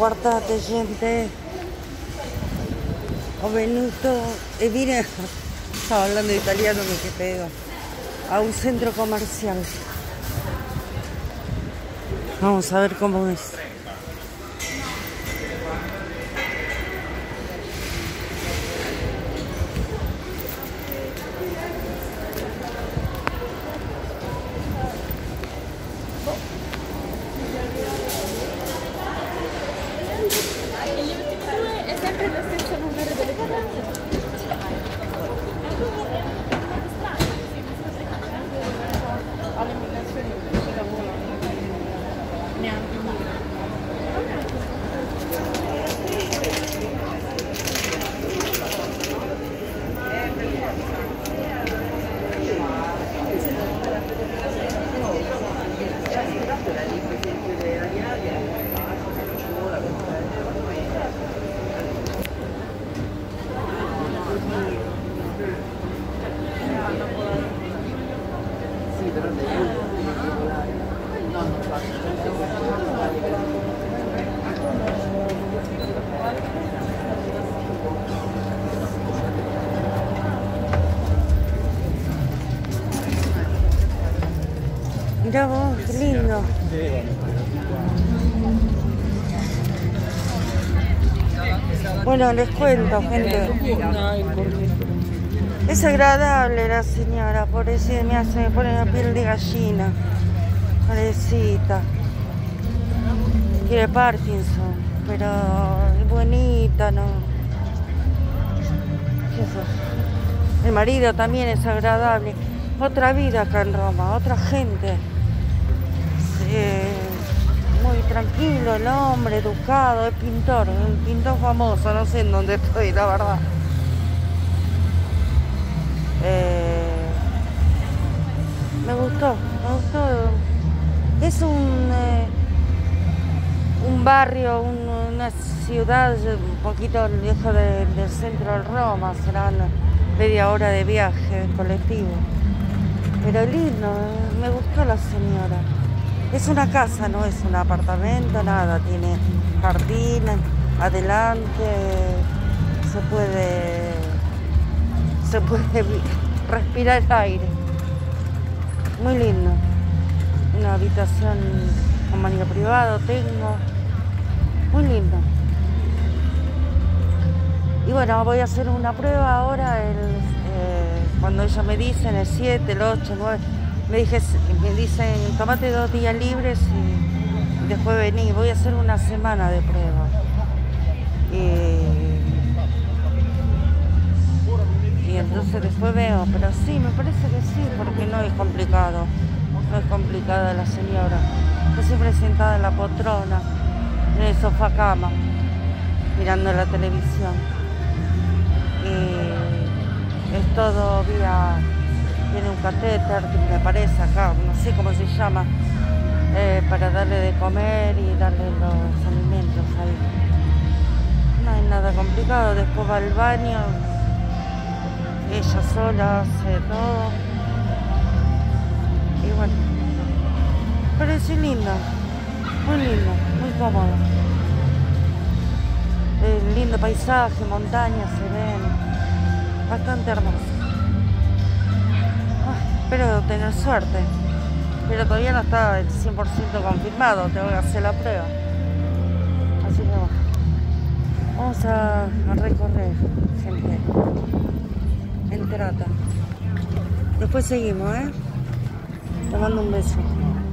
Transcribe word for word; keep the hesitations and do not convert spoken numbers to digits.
Guardate gente, ho venuto e vine, stavo hablando italiano che pedo, a un centro comercial. Vamos a ver cómo es. È sempre lo stesso numero delle carrozze. Alle migrazioni si lavora neanche un Mirá vos, qué lindo. Bueno, les cuento, gente. Es agradable la señora, por eso me hace, me pone la piel de gallina. Pobrecita. Tiene Parkinson, pero es bonita, ¿no? ¿Qué es eso? El marido también es agradable. Otra vida acá en Roma, otra gente. Eh, muy tranquilo el hombre, educado, es pintor, un pintor famoso, no sé en dónde estoy, la verdad. Eh, me gustó, me gustó. Es un, eh, un barrio, un, una ciudad un poquito lejos de, del centro de Roma, serán media hora de viaje en colectivo. Pero lindo, me gustó la señora. Es una casa, no es un apartamento, nada. Tiene jardín, adelante, se puede, se puede respirar aire. Muy lindo. Una habitación con baño privado tengo. Muy lindo. Y bueno, voy a hacer una prueba ahora, el, eh, cuando ella me dicen el siete, el ocho, el nueve, me, dije, me dicen tomate dos días libres y después vení. Voy a hacer una semana de prueba. Y, y entonces después veo, pero sí, me parece que sí, porque no es complicado. No es complicada la señora. Está siempre sentada en la poltrona, en el sofá cama, mirando la televisión. Y es todo vía, tiene un catéter, me parece acá, no sé cómo se llama, eh, para darle de comer y darle los alimentos ahí. No hay nada complicado, después va al baño, ella sola hace todo. Y bueno, pero es lindo, muy lindo, muy cómodo. El lindo paisaje, montañas se ven, bastante hermoso. Ay, espero tener suerte, pero todavía no está el cien por ciento confirmado, tengo que hacer la prueba. Así que bueno, vamos a, a recorrer, gente, en Trata. Después seguimos, ¿eh? Te mando un beso.